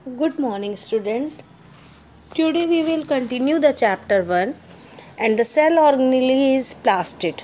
Good morning, student. Today we will continue the chapter 1 and the cell organelle is plastid.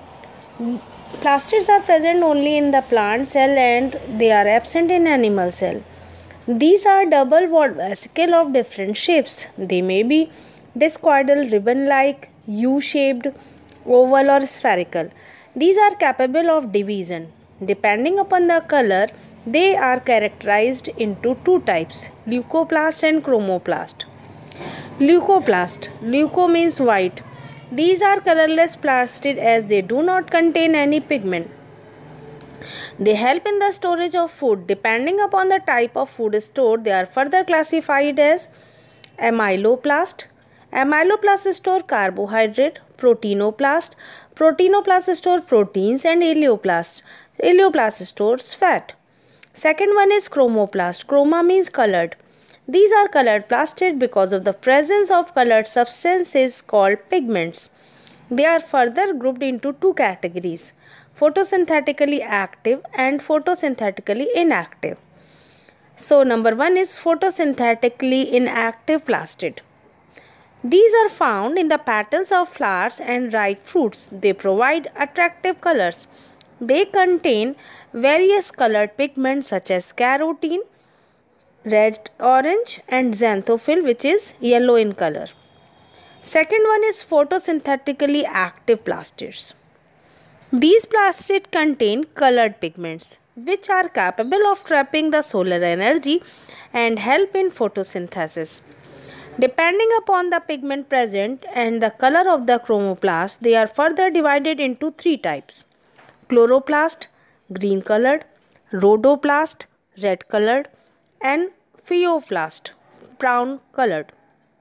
Plastids are present only in the plant cell and they are absent in animal cell. These are double walled vesicle of different shapes. They may be discoidal, ribbon-like, U-shaped, oval or spherical. These are capable of division. Depending upon the color, they are characterized into two types, leucoplast and chromoplast. Leucoplast. Leuco means white. These are colorless plastid as they do not contain any pigment. They help in the storage of food. Depending upon the type of food stored, they are further classified as amyloplast. Amyloplast store carbohydrate, proteinoplast. Proteinoplast store proteins and eleoplast. Eleoplast stores fat. Second one is chromoplast. Chroma means colored. These are colored plastid because of the presence of colored substances called pigments. They are further grouped into two categories, photosynthetically active and photosynthetically inactive. So number 1 is photosynthetically inactive plastid. These are found in the petals of flowers and ripe fruits. They provide attractive colors. They contain various colored pigments such as carotene, red, orange and xanthophyll, which is yellow in color. Second one is photosynthetically active plastids. These plastids contain colored pigments which are capable of trapping the solar energy and help in photosynthesis. Depending upon the pigment present and the color of the chromoplast, they are further divided into three types: chloroplast, green colored; rhodoplast, red colored; and pheoplast, brown colored.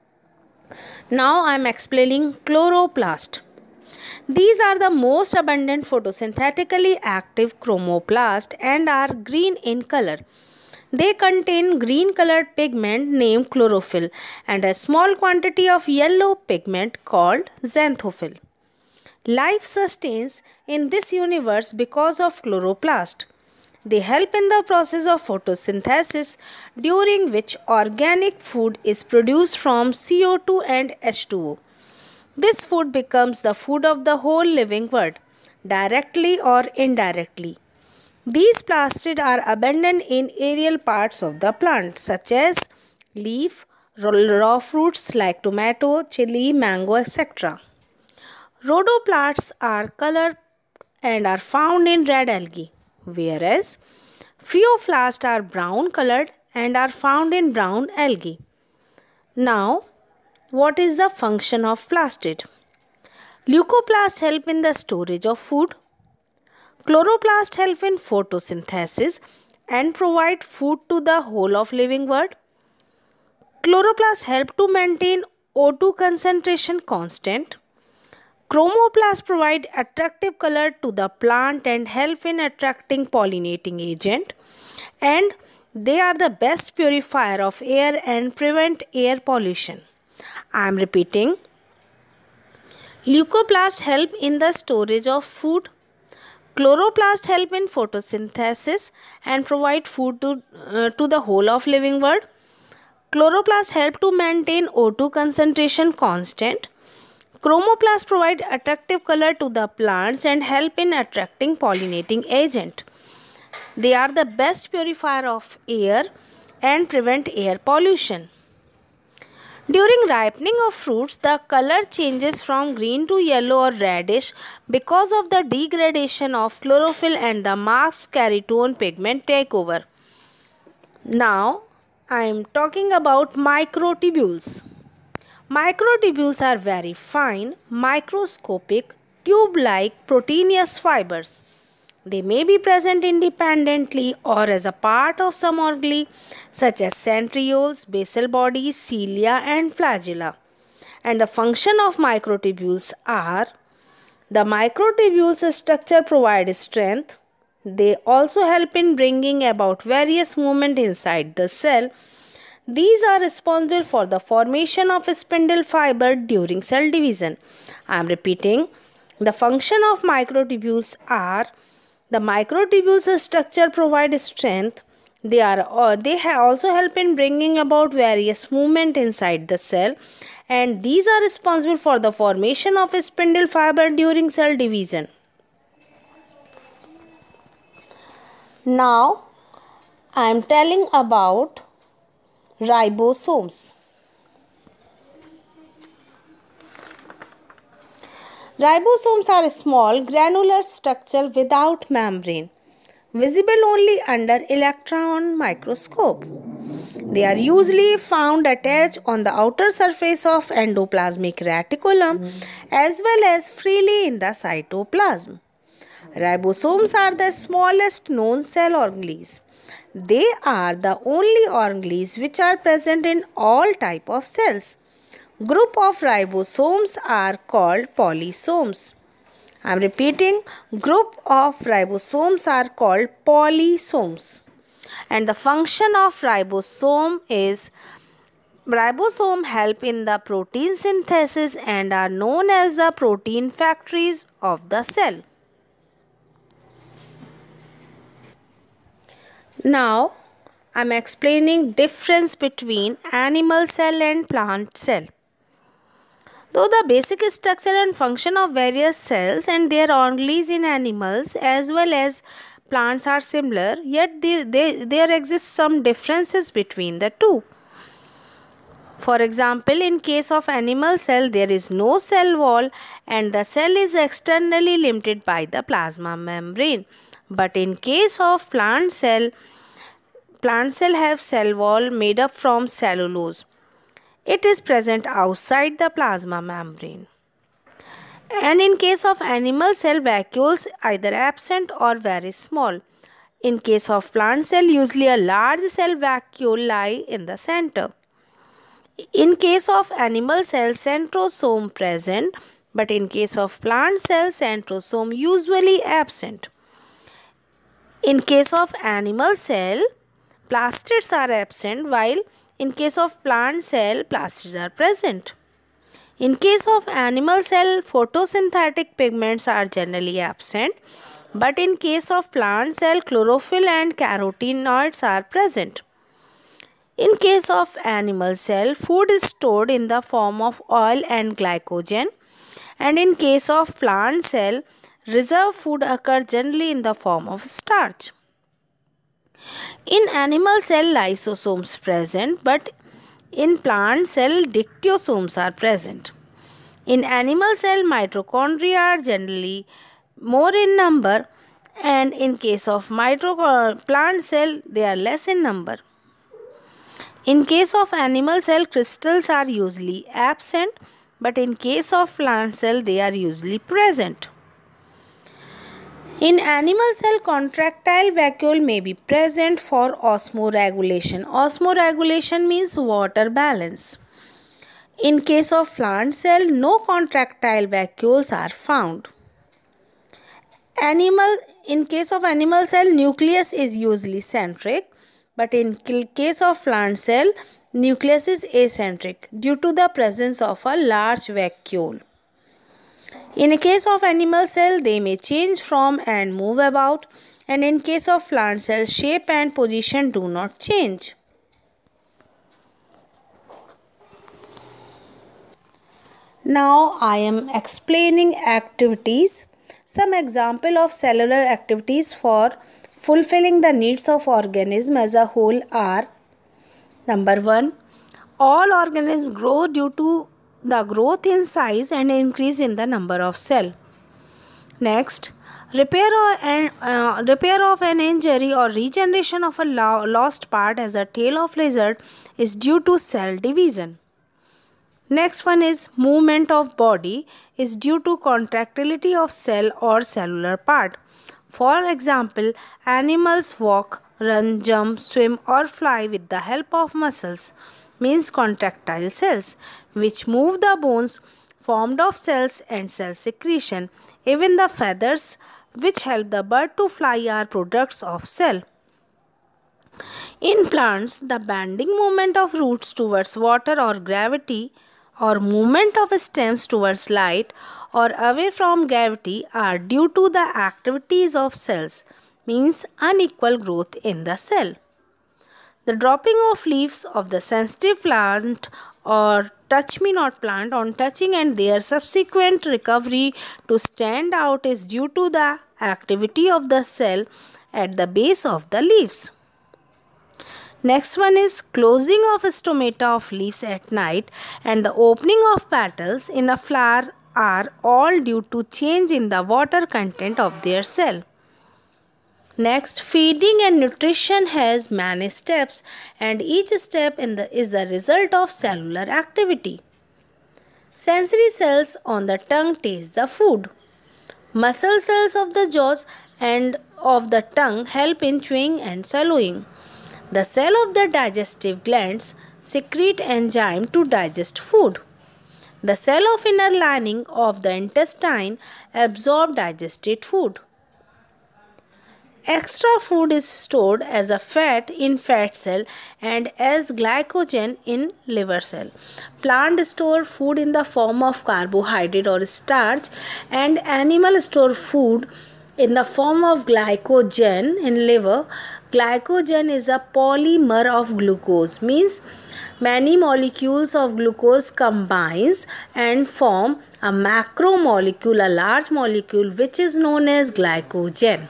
Now I am explaining chloroplast. These are the most abundant photosynthetically active chromoplast and are green in color. They contain green colored pigment named chlorophyll and a small quantity of yellow pigment called xanthophyll. Life sustains in this universe because of chloroplast. They help in the process of photosynthesis, during which organic food is produced from CO2 and H2O. This food becomes the food of the whole living world, directly or indirectly. These plastids are abundant in aerial parts of the plant, such as leaf, raw fruits like tomato, chili, mango, etc. Rhodoplasts are colored and are found in red algae, whereas pheoplasts are brown colored and are found in brown algae. Now, what is the function of plastid? Leucoplasts help in the storage of food. Chloroplasts help in photosynthesis and provide food to the whole of living world. Chloroplasts help to maintain O2 concentration constant. Chromoplasts provide attractive color to the plant and help in attracting pollinating agent, and they are the best purifier of air and prevent air pollution. I am repeating. Leucoplasts help in the storage of food. Chloroplasts help in photosynthesis and provide food to the whole of living world. Chloroplasts help to maintain O2 concentration constant. Chromoplasts provide attractive color to the plants and help in attracting pollinating agent. They are the best purifier of air and prevent air pollution. During ripening of fruits, the color changes from green to yellow or reddish because of the degradation of chlorophyll and the masked keratone pigment take over. Now, I am talking about microtubules. Microtubules are very fine, microscopic, tube-like proteinous fibers. They may be present independently or as a part of some organelle such as centrioles, basal bodies, cilia and flagella. And the function of microtubules are: the microtubules structure provides strength. They also help in bringing about various movements inside the cell. These are responsible for the formation of spindle fiber during cell division. I am repeating. The function of microtubules are: the microtubules structure provides strength. Also help in bringing about various movement inside the cell, and these are responsible for the formation of a spindle fiber during cell division. Now I am telling about ribosomes. Ribosomes are a small granular structure without membrane, visible only under electron microscope. They are usually found attached on the outer surface of endoplasmic reticulum as well as freely in the cytoplasm. Ribosomes are the smallest known cell organelles. They are the only organelles which are present in all type of cells. Group of ribosomes are called polysomes. I am repeating, group of ribosomes are called polysomes. And the function of ribosome help in the protein synthesis and are known as the protein factories of the cell. Now I am explaining difference between animal cell and plant cell. Though the basic structure and function of various cells and their organelles in animals as well as plants are similar, yet there exist some differences between the two. For example, in case of animal cell, there is no cell wall and the cell is externally limited by the plasma membrane. But in case of plant cell have cell wall made up from cellulose. It is present outside the plasma membrane. And in case of animal cell, vacuoles either absent or very small. In case of plant cell, usually a large cell vacuole lie in the center. In case of animal cell, centrosome present, but in case of plant cell, centrosome usually absent. In case of animal cell, plastids are absent, while in case of plant cell, plastids are present. In case of animal cell, photosynthetic pigments are generally absent, but in case of plant cell, chlorophyll and carotenoids are present. In case of animal cell, food is stored in the form of oil and glycogen, and in case of plant cell, reserve food occurs generally in the form of starch. In animal cell, lysosomes present, but in plant cell, dictyosomes are present. In animal cell, mitochondria are generally more in number, and in case of plant cell, they are less in number. In case of animal cell, crystals are usually absent, but in case of plant cell, they are usually present. In animal cell, contractile vacuole may be present for osmoregulation. Osmoregulation means water balance. In case of plant cell, no contractile vacuoles are found. In case of animal cell, nucleus is usually centric, but in case of plant cell, nucleus is acentric due to the presence of a large vacuole. In case of animal cell, they may change from and move about, and in case of plant cell, shape and position do not change. Now I am explaining activities. Some example of cellular activities for fulfilling the needs of organism as a whole are: number 1, all organisms grow due to the growth in size and increase in the number of cell. Next, repair of an injury or regeneration of a lost part as a tail of lizard is due to cell division. Next one is movement of body is due to contractility of cell or cellular part. For example, animals walk, run, jump, swim or fly with the help of muscles, means contractile cells, which move the bones formed of cells and cell secretion. Even the feathers which help the bird to fly are products of cell. In plants, the bending movement of roots towards water or gravity or movement of stems towards light or away from gravity are due to the activities of cells, means unequal growth in the cell. The dropping of leaves of the sensitive plant or touch me not plant on touching and their subsequent recovery to stand out is due to the activity of the cell at the base of the leaves. Next one is closing of stomata of leaves at night and the opening of petals in a flower are all due to change in the water content of their cell. Next, feeding and nutrition has many steps and each step is the result of cellular activity. Sensory cells on the tongue taste the food. Muscle cells of the jaws and of the tongue help in chewing and swallowing. The cell of the digestive glands secrete enzyme to digest food. The cell of inner lining of the intestine absorb digested food. Extra food is stored as a fat in fat cell and as glycogen in liver cell. Plant store food in the form of carbohydrate or starch and animal store food in the form of glycogen in liver. Glycogen is a polymer of glucose, means many molecules of glucose combines and form a macromolecule, a large molecule which is known as glycogen.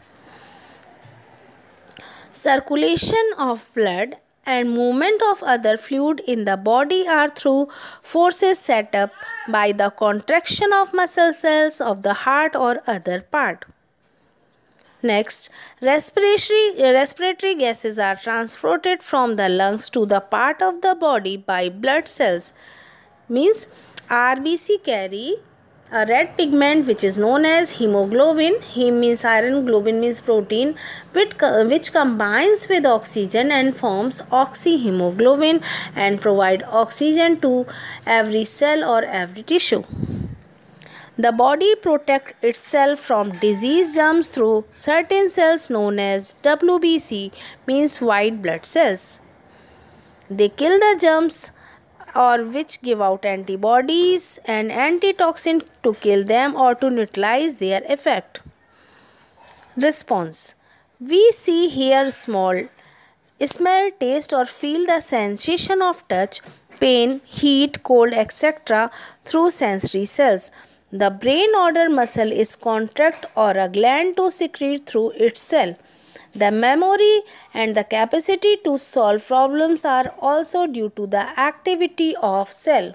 Circulation of blood and movement of other fluid in the body are through forces set up by the contraction of muscle cells of the heart or other part. Next, respiratory gases are transported from the lungs to the part of the body by blood cells. Means RBC carry a red pigment which is known as hemoglobin. Hem means iron, globin means protein, which combines with oxygen and forms oxyhemoglobin and provide oxygen to every cell or every tissue. The body protects itself from disease germs through certain cells known as WBC, means white blood cells. They kill the germs or which give out antibodies and antitoxin to kill them or to neutralize their effect. Response: we see, hear, smell, taste or feel the sensation of touch, pain, heat, cold, etc. through sensory cells. The brain order muscle is contract or a gland to secrete through its cell. The memory and the capacity to solve problems are also due to the activity of cell.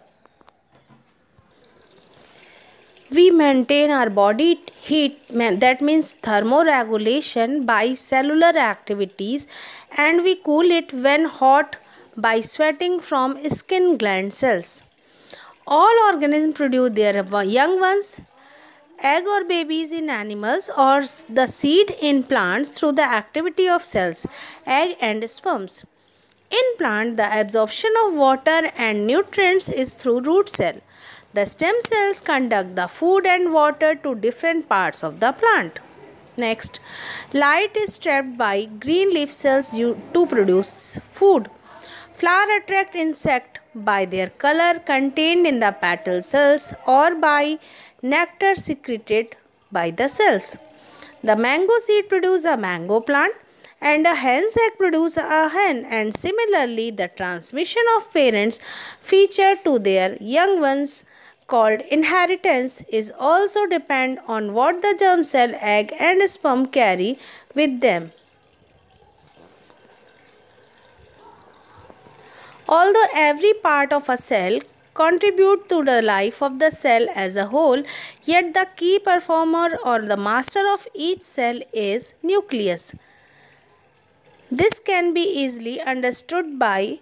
We maintain our body heat, that means thermoregulation, by cellular activities, and we cool it when hot by sweating from skin gland cells. All organisms produce their young ones, egg or babies in animals, or the seed in plants through the activity of cells, egg and sperms. In plant, the absorption of water and nutrients is through root cell. The stem cells conduct the food and water to different parts of the plant. Next, light is trapped by green leaf cells to produce food. Flower attract insect by their color contained in the petal cells or by nectar secreted by the cells. The mango seed produces a mango plant and a hen's egg produces a hen, and similarly the transmission of parents' feature to their young ones called inheritance is also depend on what the germ cell, egg and sperm carry with them. Although every part of a cell contribute to the life of the cell as a whole, yet the key performer or the master of each cell is nucleus. This can be easily understood by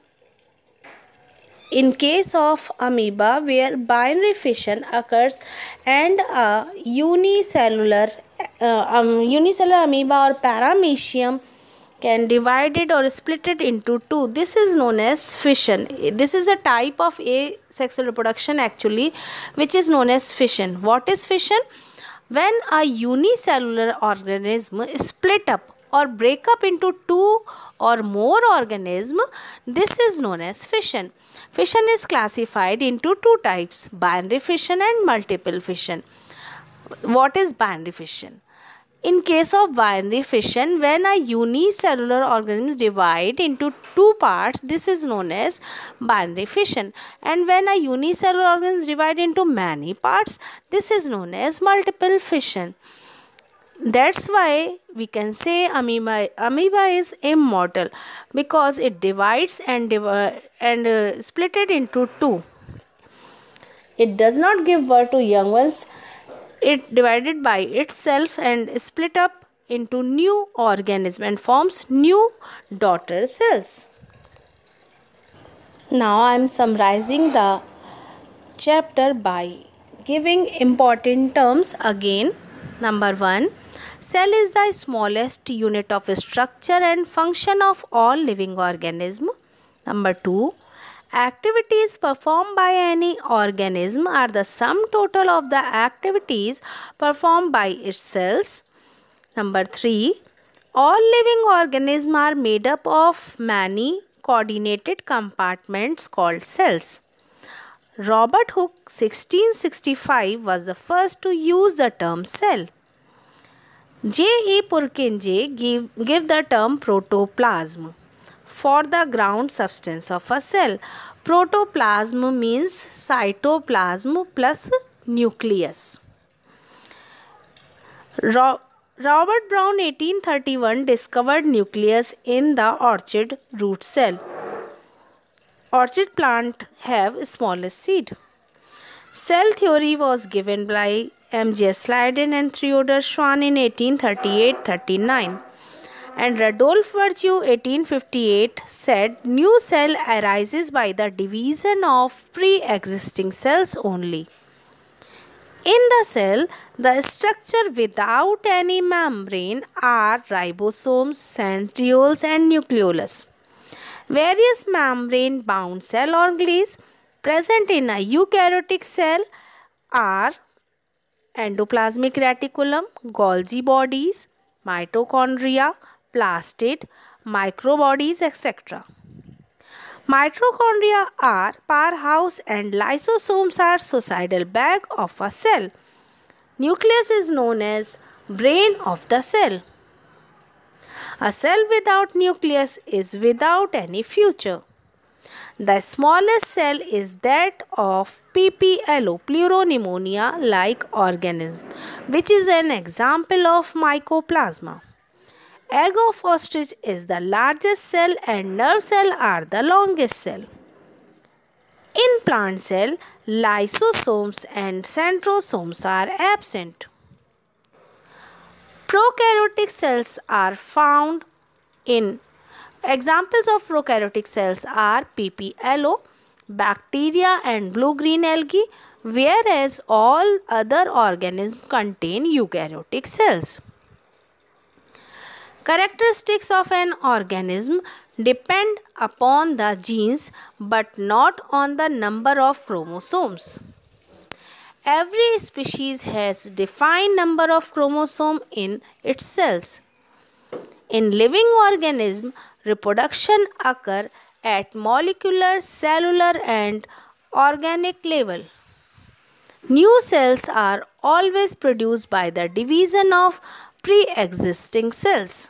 in case of amoeba, where binary fission occurs and a unicellular amoeba or paramecium can divide it or split it into two. This is known as fission. This is a type of asexual reproduction actually, which is known as fission. What is fission? When a unicellular organism is split up or break up into two or more organisms, this is known as fission. Fission is classified into two types, binary fission and multiple fission. What is binary fission? In case of binary fission, when a unicellular organism divide into two parts, this is known as binary fission. And when a unicellular organism divide into many parts, this is known as multiple fission. That's why we can say amoeba is immortal, because it divides and split it into two. It does not give birth to young ones. It divided by itself and split up into new organism and forms new daughter cells. Now I am summarizing the chapter by giving important terms again. Number 1. Cell is the smallest unit of structure and function of all living organism. Number 2. Activities performed by any organism are the sum total of the activities performed by its cells. Number 3. All living organisms are made up of many coordinated compartments called cells. Robert Hooke 1665 was the first to use the term cell. J. E. Purkinje give the term protoplasm for the ground substance of a cell. Protoplasm means cytoplasm plus nucleus. Robert Brown 1831 discovered nucleus in the orchid root cell. Orchid plant have smallest seed. Cell theory was given by M.G.S. Leiden and Theodor Schwann in 1838-39. And Rudolf Virchow 1858 said new cell arises by the division of pre-existing cells only. In the cell, the structure without any membrane are ribosomes, centrioles and nucleolus. Various membrane-bound cell organelles present in a eukaryotic cell are endoplasmic reticulum, Golgi bodies, mitochondria, plastid, microbodies, etc. Mitochondria are powerhouse and lysosomes are suicidal bag of a cell. Nucleus is known as brain of the cell. A cell without nucleus is without any future. The smallest cell is that of PPLO, pleuropneumonia-like organism, which is an example of mycoplasma. Egg of ostrich is the largest cell and nerve cell are the longest cell. In plant cell, lysosomes and centrosomes are absent. Prokaryotic cells are found in examples of prokaryotic cells are PPLO, bacteria and blue-green algae, whereas all other organisms contain eukaryotic cells. Characteristics of an organism depend upon the genes but not on the number of chromosomes. Every species has defined number of chromosomes in its cells. In living organisms, reproduction occurs at molecular, cellular and organic level. New cells are always produced by the division of pre-existing cells.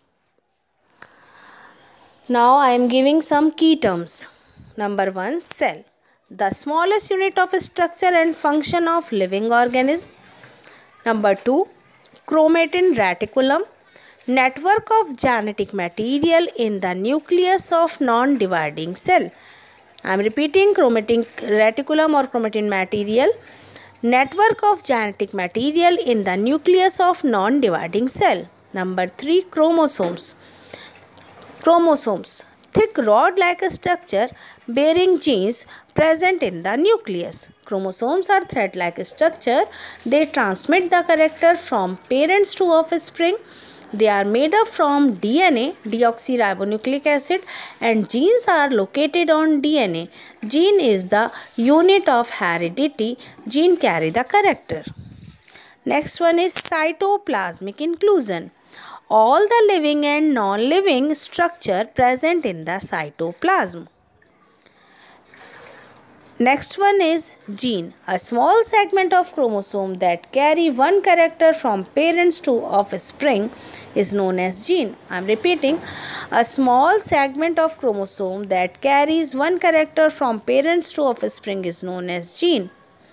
Now I am giving some key terms. Number 1. Cell. The smallest unit of structure and function of living organism. Number 2. Chromatin reticulum. Network of genetic material in the nucleus of non-dividing cell. I am repeating, chromatin reticulum or chromatin material. Network of genetic material in the nucleus of non-dividing cell. Number 3. Chromosomes. Chromosomes. Thick rod-like structure bearing genes present in the nucleus. Chromosomes are thread-like structure. They transmit the character from parents to offspring. They are made up from DNA, deoxyribonucleic acid, and genes are located on DNA. Gene is the unit of heredity. Gene carry the character. Next one is cytoplasmic inclusion. All the living and non-living structure present in the cytoplasm. Next one is gene, a small segment of chromosome that carry one character from parents to offspring is known as gene. I am repeating, a small segment of chromosome that carries one character from parents to offspring is known as gene.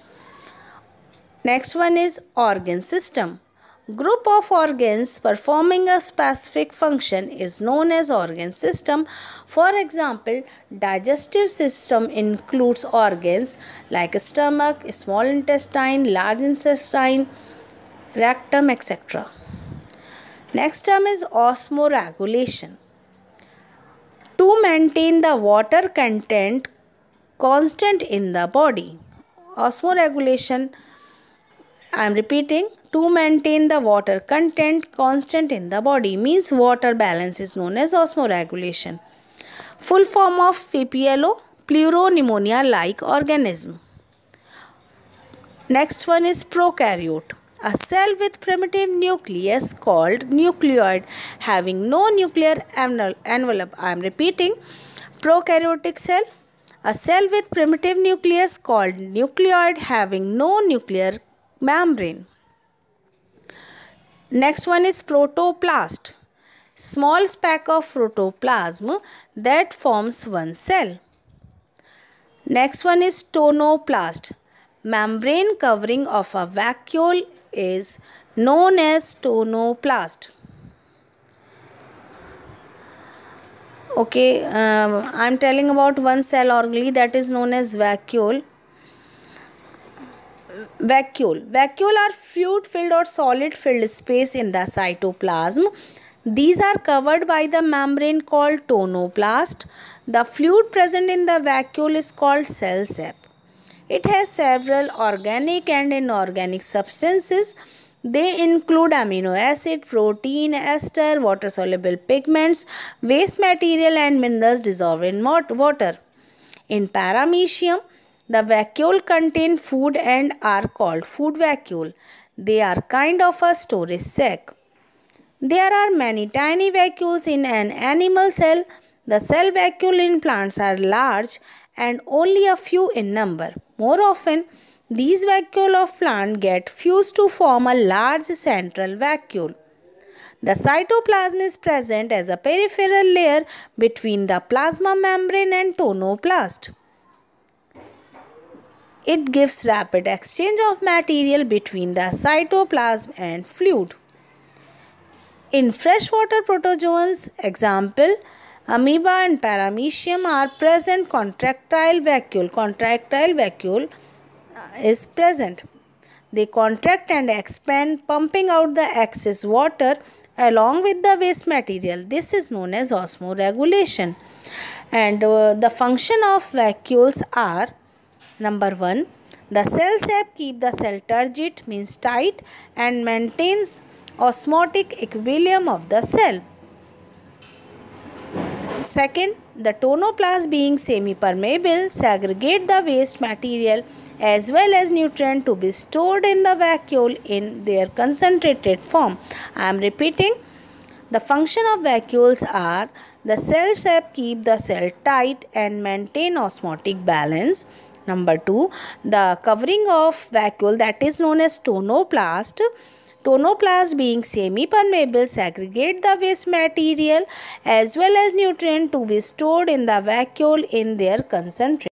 Next one is organ system. Group of organs performing a specific function is known as organ system. For example, digestive system includes organs like stomach, small intestine, large intestine, rectum, etc. Next term is osmoregulation. To maintain the water content constant in the body. Osmoregulation, I am repeating, to maintain the water content constant in the body means water balance is known as osmoregulation. Full form of PPLO, pleuropneumonia-like organism. Next one is prokaryote. A cell with primitive nucleus called nucleoid having no nuclear envelope. I am repeating, prokaryotic cell. A cell with primitive nucleus called nucleoid having no nuclear membrane. Next one is protoplast. Small speck of protoplasm that forms one cell. Next one is tonoplast. Membrane covering of a vacuole is known as tonoplast. Okay, I am telling about one cell only, that is known as vacuole. Vacuole are fluid filled or solid filled space in the cytoplasm. These are covered by the membrane called tonoplast. The fluid present in the vacuole is called cell sap. It has several organic and inorganic substances. They include amino acid, protein, ester, water soluble pigments, waste material and minerals dissolved in water. In paramecium, the vacuole contain food and are called food vacuole. They are kind of a storage sac. There are many tiny vacuoles in an animal cell. The cell vacuole in plants are large and only a few in number. More often, these vacuoles of plant get fused to form a large central vacuole. The cytoplasm is present as a peripheral layer between the plasma membrane and tonoplast. It gives rapid exchange of material between the cytoplasm and fluid. In freshwater protozoans, example, amoeba and paramecium are present. Contractile vacuole is present. They contract and expand, pumping out the excess water along with the waste material. This is known as osmoregulation. And the function of vacuoles are: number 1, the cell sap keep the cell turgid, means tight, and maintains osmotic equilibrium of the cell. Second, the tonoplast being semi-permeable segregate the waste material as well as nutrient to be stored in the vacuole in their concentrated form. I am repeating, the function of vacuoles are: the cell sap keep the cell tight and maintain osmotic balance. Number 2, the covering of vacuole, that is known as tonoplast. Tonoplast being semi-permeable segregate the waste material as well as nutrient to be stored in the vacuole in their concentration.